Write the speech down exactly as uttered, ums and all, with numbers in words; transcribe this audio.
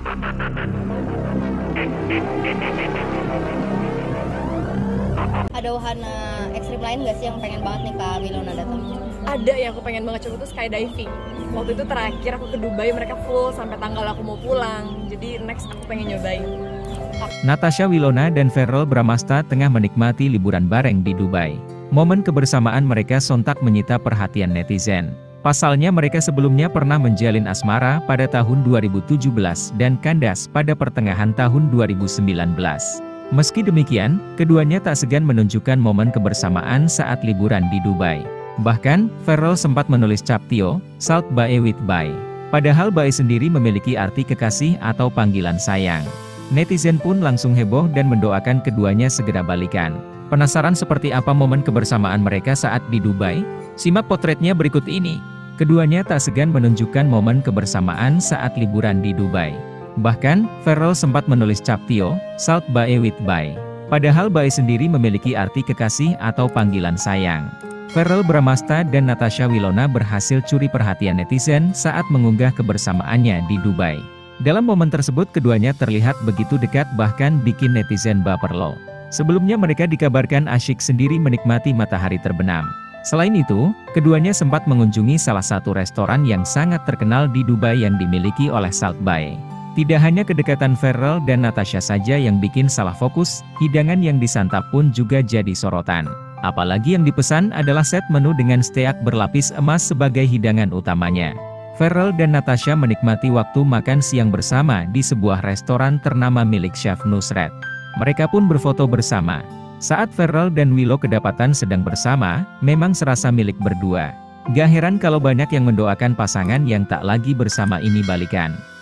Ada wahana ekstrim lain nggak sih yang pengen banget nih Kak Wilona datang? Ada yang aku pengen banget coba tuh skydiving. Waktu itu terakhir aku ke Dubai, mereka full sampai tanggal aku mau pulang. Jadi next aku pengen nyobain. Natasha Wilona dan Verrell Bramasta tengah menikmati liburan bareng di Dubai. Momen kebersamaan mereka sontak menyita perhatian netizen. Pasalnya mereka sebelumnya pernah menjalin asmara pada tahun dua ribu tujuh belas dan kandas pada pertengahan tahun dua ribu sembilan belas. Meski demikian, keduanya tak segan menunjukkan momen kebersamaan saat liburan di Dubai. Bahkan, Verrell sempat menulis captio, "Salt Bae with Bae." Padahal Bae sendiri memiliki arti kekasih atau panggilan sayang. Netizen pun langsung heboh dan mendoakan keduanya segera balikan. Penasaran seperti apa momen kebersamaan mereka saat di Dubai? Simak potretnya berikut ini. Keduanya tak segan menunjukkan momen kebersamaan saat liburan di Dubai. Bahkan, Verrell sempat menulis captio, "Salt Bae with Bae." Padahal Bae sendiri memiliki arti kekasih atau panggilan sayang. Verrell Bramasta dan Natasha Wilona berhasil curi perhatian netizen saat mengunggah kebersamaannya di Dubai. Dalam momen tersebut keduanya terlihat begitu dekat bahkan bikin netizen baper loh. Sebelumnya mereka dikabarkan asyik sendiri menikmati matahari terbenam. Selain itu, keduanya sempat mengunjungi salah satu restoran yang sangat terkenal di Dubai yang dimiliki oleh Salt Bae. Tidak hanya kedekatan Verrell dan Natasha saja yang bikin salah fokus, hidangan yang disantap pun juga jadi sorotan. Apalagi yang dipesan adalah set menu dengan steak berlapis emas sebagai hidangan utamanya. Verrell dan Natasha menikmati waktu makan siang bersama di sebuah restoran ternama milik Chef Nusret. Mereka pun berfoto bersama. Saat Verrell dan Willow kedapatan sedang bersama, memang serasa milik berdua. Gak heran kalau banyak yang mendoakan pasangan yang tak lagi bersama ini balikan.